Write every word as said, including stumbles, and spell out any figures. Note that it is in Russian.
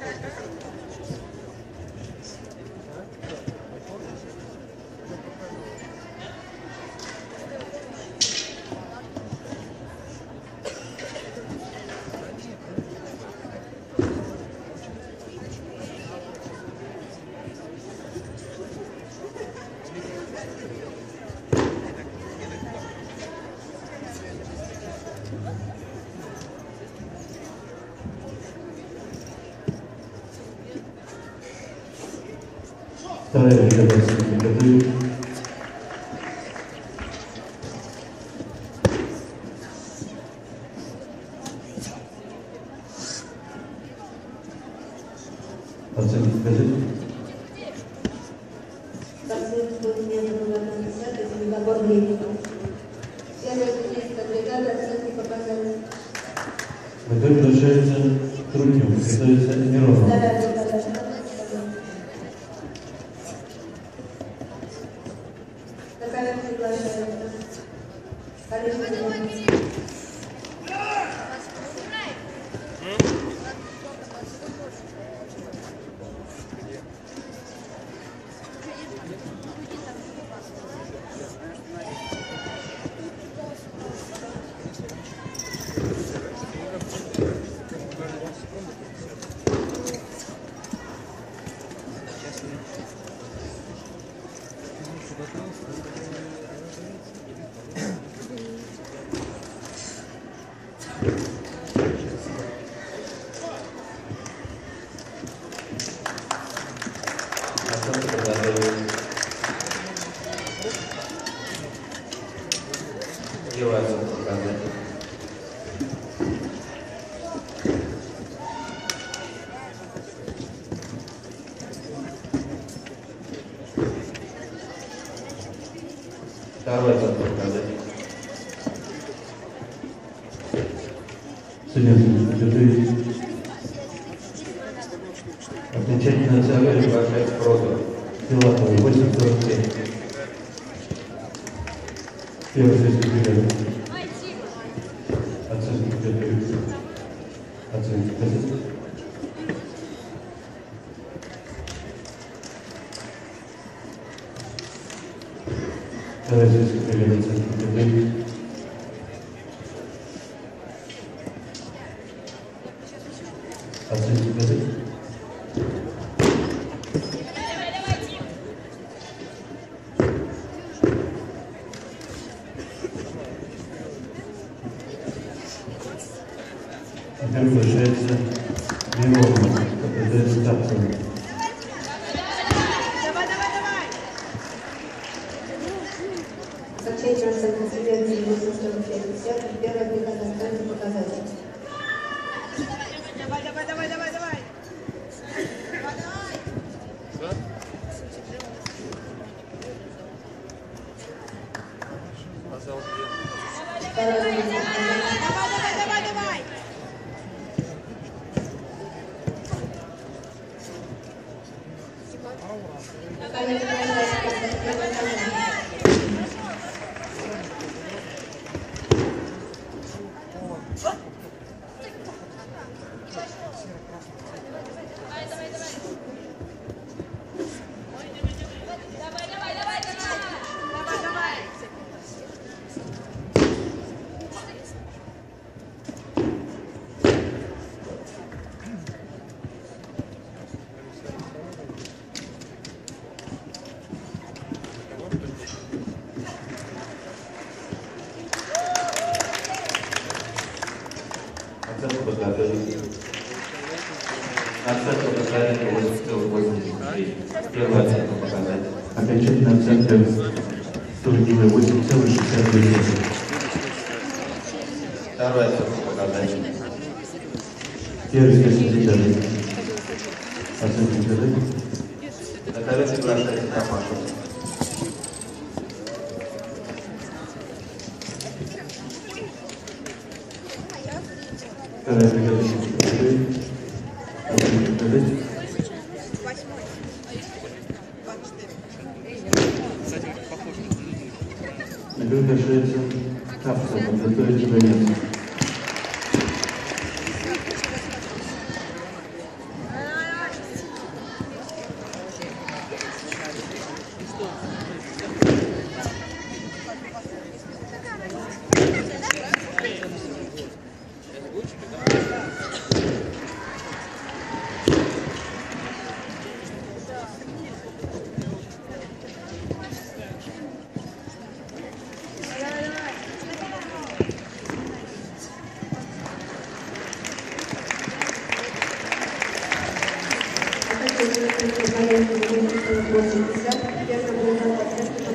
Вторая ликвидация готовит. Оценить газету. Последний был метод это набор времени. Первая турнирская бригада оценки показали. В итоге решается Трутнев, готовится Миронов. Вторая бригада. Такая приглашается. Деваться показать. Второй зад показать. Судебный готовит. Окончательно целый приглашает Прозор. Филатова, восемь сорок семь. Первый здесь бригада. Оценки готовится. Оценки газеты. Вторая здесь бригада оценки готовит. Оценки газеты. Теперь возвращается Миронов, это Стапцев. Давай, давай, давай! Сообщение о конференции восемь сорок семь. Первая бригада оценки показателей. Давай, давай, давай, давай, давай! Вторая бригада. Давай, давай, давай, давай! Оценку подготовить. Оценку поставить восемь целых восемьдесят девять. Первую оценку показать. Окончательная оценка турнира восемь целых шестьдесят две сотых. Вторую оценку показать. Первый здесь бригада. Оценки газеты. Готовится приглашать Ромашев. Вторая бригада готовит. Оценки газеты. Теперь решается Стапцев, готовит Донецк. восемьдесят, первая бригада